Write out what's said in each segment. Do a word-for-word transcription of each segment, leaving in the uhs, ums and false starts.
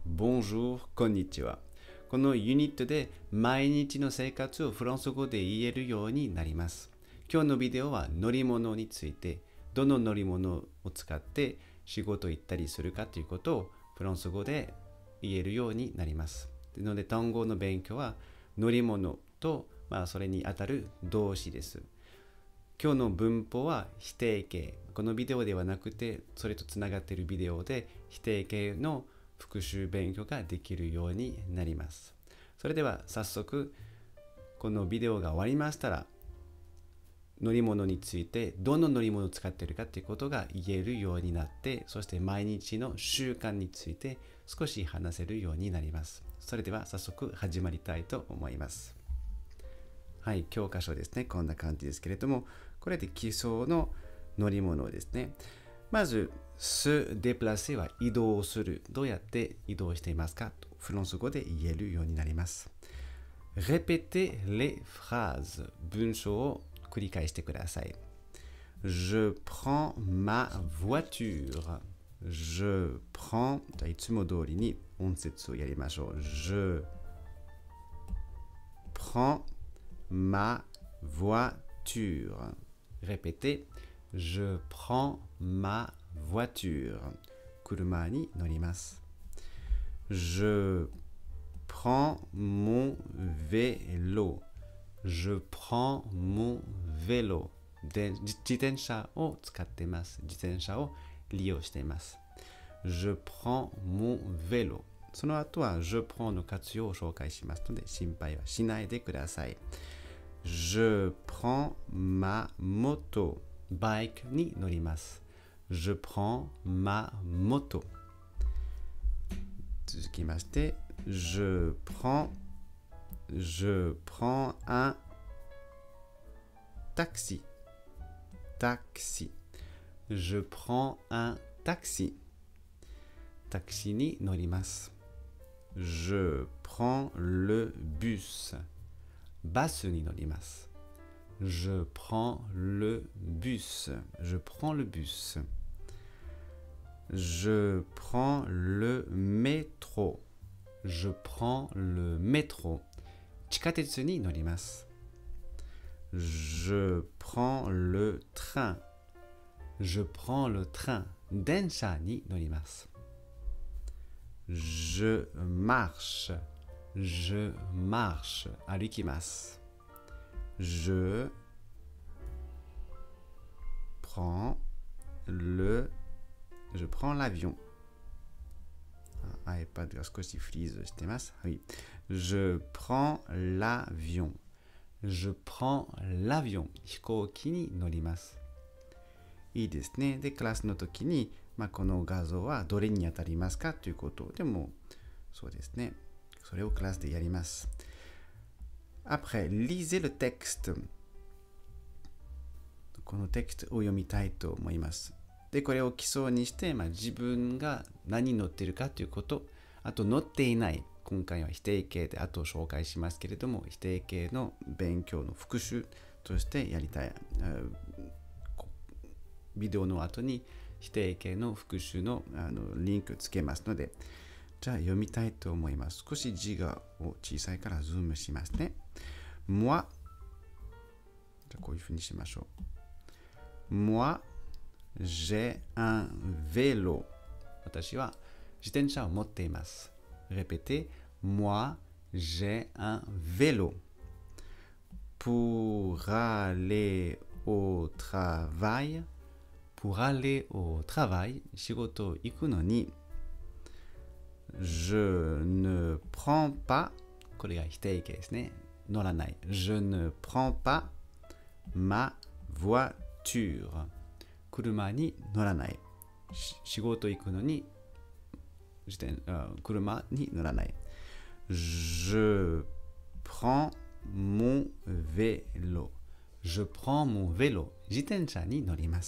bonjour, konnichiwa。このユニットで毎日の生活をフランス語で言えるようになります。今日のビデオは乗り物について、どの乗り物を使って仕事行ったりするかということをフランス語で言えるようになります。なので単語の勉強は乗り物と、まあ、それにあたる動詞です。今日の文法は否定形。このビデオではなくて、それとつながっているビデオで否定形の復習勉強ができるようになります。それでは早速、このビデオが終わりましたら、乗り物についてどの乗り物を使っているかということが言えるようになって、そして毎日の習慣について少し話せるようになります。それでは早速始まりたいと思います。はい、教科書ですね。こんな感じですけれども、これで基礎の乗り物ですね。まず、se déplacer は移動する。どうやって移動していますかとフランス語で言えるようになります。répétez les phrases。文章を繰り返してください。Je prends ma voiture。Je prends。じゃあいつも通りに音節をやりましょう。Je prends ma voiture. Répétez. Je prends ma voiture. 車に乗ります。Je prends mon vélo. Je prends mon vélo. で、自転車を使っています。自転車を利用しています。Je prends mon vélo. その後は Je prends の活用を紹介しますので心配はしないでください。Je prends ma moto. バイクに乗ります。Je prends ma moto. 続きまして、Je prends, je prends un taxi. Taxi. Je prends un taxi. タクシーに乗ります。Je prends le bus. バスに乗ります。Je prends le bus. Je prends le bus. Je prends le métro. Je prends le métro. 地下鉄に乗ります。Je prends le train. Je prends le train. 電車に乗ります。Je marche. Je marche. 歩きます。Je prends le je prends l'avion. iPad が少しフリーズしてます。はい。Je prends l'avion. Je prends l'avion. 飛行機に乗ります。いいですね。で、クラスの時に、まあ、この画像はどれに当たりますかということでも、そうですね。それをクラスでやります。Après, lisez le texte. このテキストを読みたいと思います。で、これを基礎にして、まあ、自分が何に載っているかということ、あと載っていない、今回は否定形で後を紹介しますけれども、否定形の勉強の復習としてやりたい。ビデオの後に否定形の復習の、あのリンクつけますので、じゃあ読みたいと思います。少し字が小さいからズームしますね。moi、じゃあこういうふうにしましょう。moi, j'ai un vélo. 私は自転車を持っています。Répétez, moi, j'ai un vélo. Pour aller au travail, pour aller au travail, 仕事行くのに、Je ne prends pas, これが否定形ですね。乗らない。Je ne prends pas ma voiture. 車に乗らない。仕事行くのに車に乗らない。Je prends mon vélo. Je prends mon vélo. 自転車に乗ります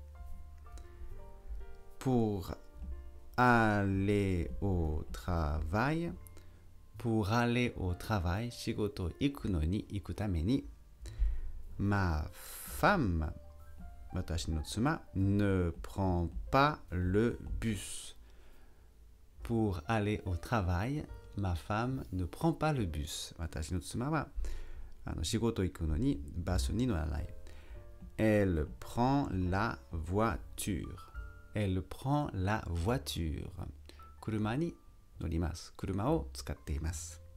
。Pour aller au travail. Pour aller au travail. 仕事行くのに行くために。Ma femme. 私の妻 ne prend pas le bus. pour aller au travail, ma femme ne prend pas le bus. 私の妻はあの仕事行くのにバスに乗らない。Elle prend la voiture. Elle prend la voiture. 車に乗ります。車を使っています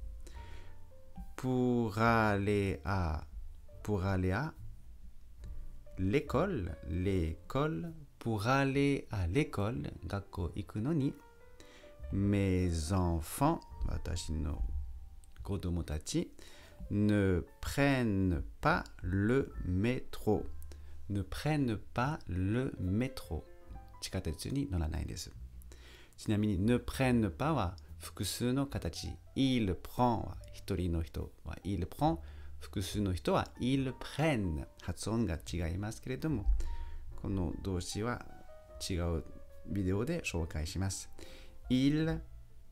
。Pour aller à, pour aller à l'école, l'école, pour aller à l'école, 学校行くのに、mes enfants, 私の子供たち、ne prennent pas le métro. Ne prennent pas le métro. 地下鉄に乗らないです。ちなみに ne prennent pas は複数の形。il prend は一人の人は il prend。複数の人は ils prennent。発音が違いますけれども、この動詞は違うビデオで紹介します。il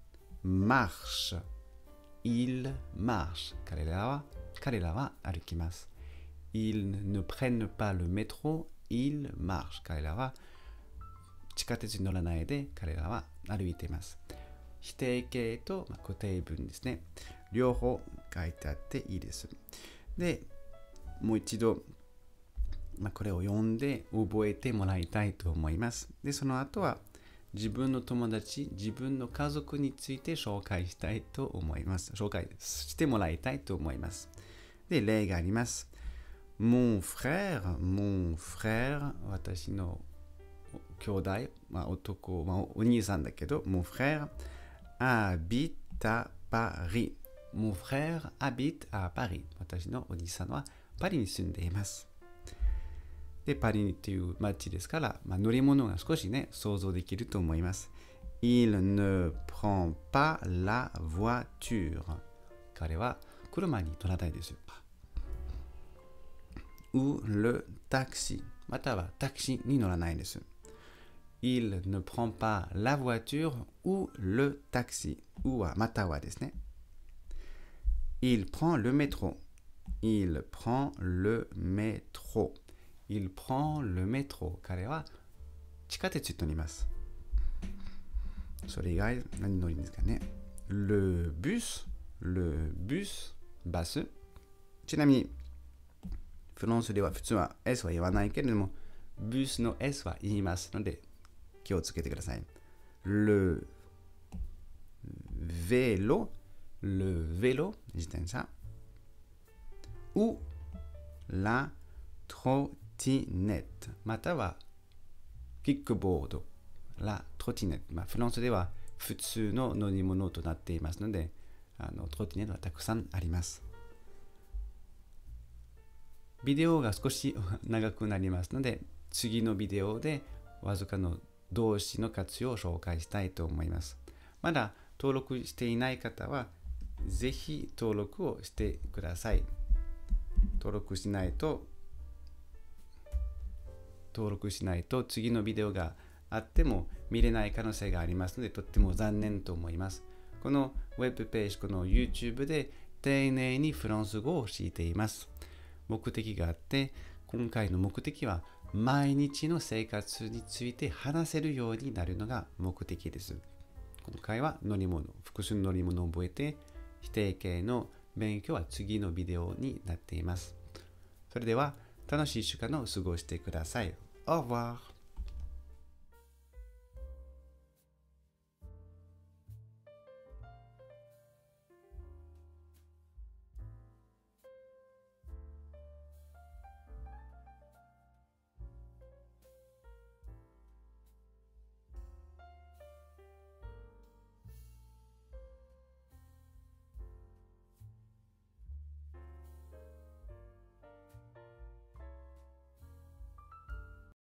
marche。il marche。彼らは、彼らは歩きます。ils ne prennent pas le métro。ils marchent。彼らは地下鉄に乗らないで彼らは歩いています。否定形と固定文ですね。両方書いてあっていいです。で、もう一度、まあ、これを読んで覚えてもらいたいと思います。で、その後は自分の友達、自分の家族について紹介したいと思います。紹介してもらいたいと思います。で、例があります。Mon frère, mon frère、私の兄弟、まあ、男、まあ、お兄さんだけど、mon frère habite à Paris。mon frère habite à Paris。私のお兄さんはパリに住んでいます。で、パリっていう街ですから、まあ、乗り物が少しね、想像できると思います。Il ne prend pas la voiture。彼は車に乗らないですよ。ou le taxi。またはタクシーに乗らないです。Il ne prend pas la voiture ou le taxi. ou はまたはですね。Il prend le métro. Il prend le métro. Il prend le métro. 彼は地下鉄に乗ります。それ以外何乗りですかね。Le bus. Le bus. バス。ちなみにフランスでは普通は S は言わないけれども、ブスの S は言いますので、気をつけてください。Le vélo, le vélo、自転車。ou la trottinette、またはキックボード、la trottinette。まあ、フランスでは普通の乗り物となっていますので、あのトロティネットはたくさんあります。ビデオが少し長くなりますので、次のビデオでわずかの動詞の活用を紹介したいと思います。まだ登録していない方は、ぜひ登録をしてください。登録しないと、登録しないと次のビデオがあっても見れない可能性がありますので、とっても残念と思います。このウェブページ、この YouTube で丁寧にフランス語を教えています。目的があって、今回の目的は毎日の生活について話せるようになるのが目的です。今回は乗り物、複数の乗り物を覚えて、否定形の勉強は次のビデオになっています。それでは楽しいいっしゅうかんを過ごしてください。Au revoir。